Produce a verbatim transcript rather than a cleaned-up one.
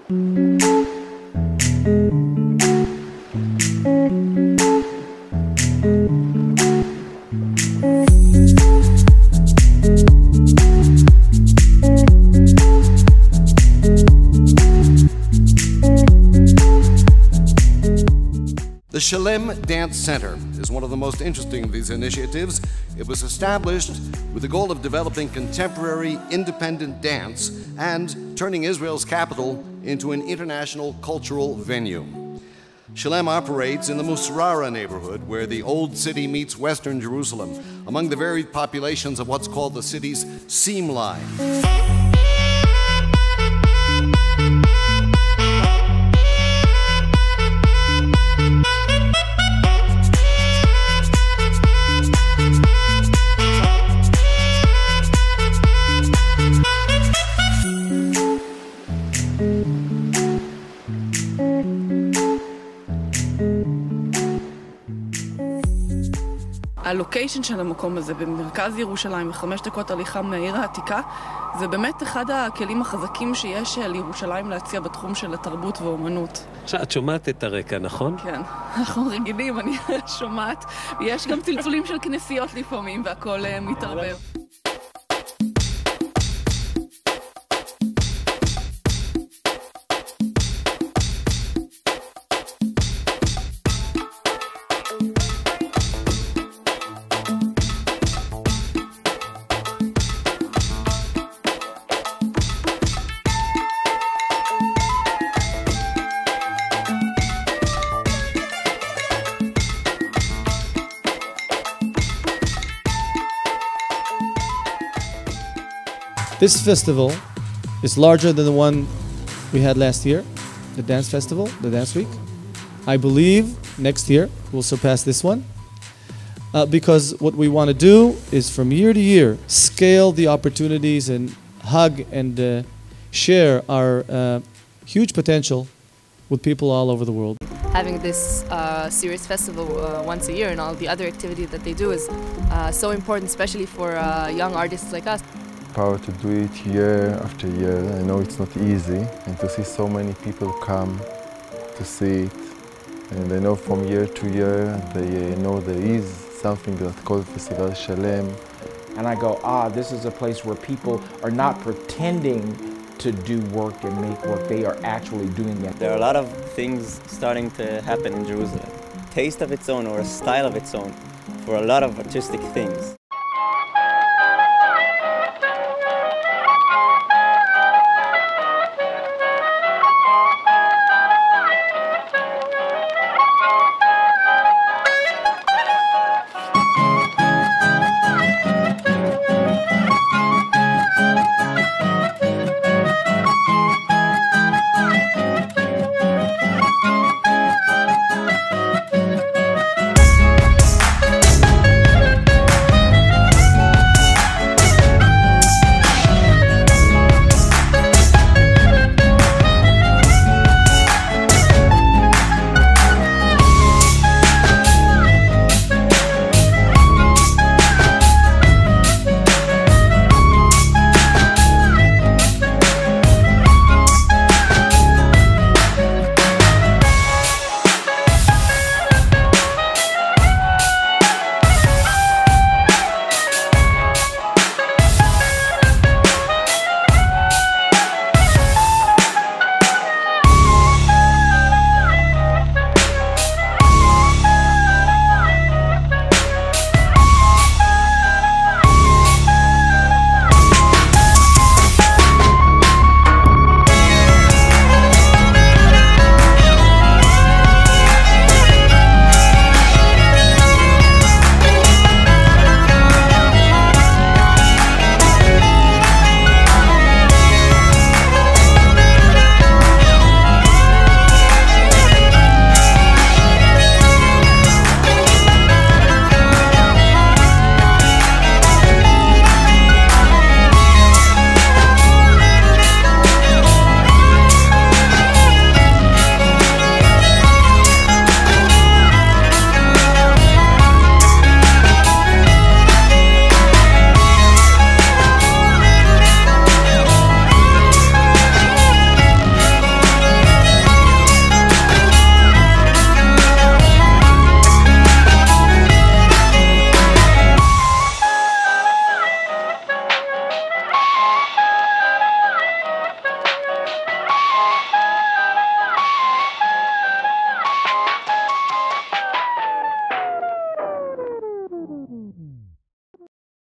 The Shalem Dance Center is one of the most interesting of these initiatives. It was established with the goal of developing contemporary independent dance and turning Israel's capital into an international cultural venue. Shalem operates in the Musrara neighborhood, where the Old City meets Western Jerusalem, among the varied populations of what's called the city's seam line. הלוקיישן של המקום הזה במרכז ירושלים, בחמש דקות הליכה מהעיר העתיקה, זה באמת אחד הכלים החזקים שיש לירושלים להציע בתחום של התרבות ואומנות. עכשיו, את שומעת את הרקע, נכון? כן, אנחנו רגילים, אני שומעת. יש גם צלצולים של כנסיות לפעמים, והכל מתערבב. This festival is larger than the one we had last year, the dance festival, the dance week. I believe next year we'll surpass this one uh, because what we want to do is from year to year scale the opportunities and hug and uh, share our uh, huge potential with people all over the world. Having this uh, serious festival uh, once a year and all the other activity that they do is uh, so important, especially for uh, young artists like us. Power to do it year after year. I know it's not easy, and to see so many people come to see it. And I know from year to year, they know there is something that's called Festival Shalem. And I go, ah, this is a place where people are not pretending to do work and make work. They are actually doing it. There are a lot of things starting to happen in Jerusalem. Taste of its own or a style of its own for a lot of artistic things.